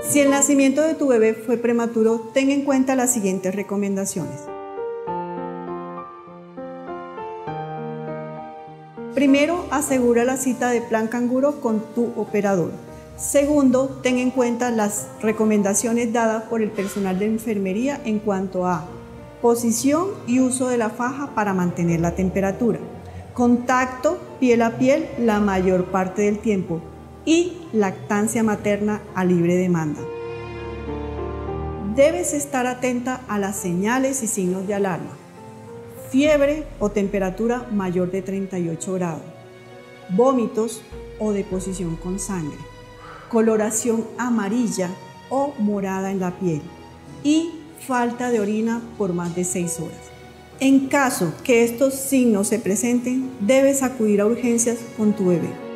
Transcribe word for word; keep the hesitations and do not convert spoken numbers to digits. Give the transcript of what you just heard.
Si el nacimiento de tu bebé fue prematuro, ten en cuenta las siguientes recomendaciones. Primero, asegura la cita de plan canguro con tu operador. Segundo, ten en cuenta las recomendaciones dadas por el personal de enfermería en cuanto a posición y uso de la faja para mantener la temperatura, contacto piel a piel la mayor parte del tiempo y lactancia materna a libre demanda. Debes estar atenta a las señales y signos de alarma. Fiebre o temperatura mayor de treinta y ocho grados, vómitos o deposición con sangre, coloración amarilla o morada en la piel y falta de orina por más de seis horas. En caso que estos signos se presenten, debes acudir a urgencias con tu bebé.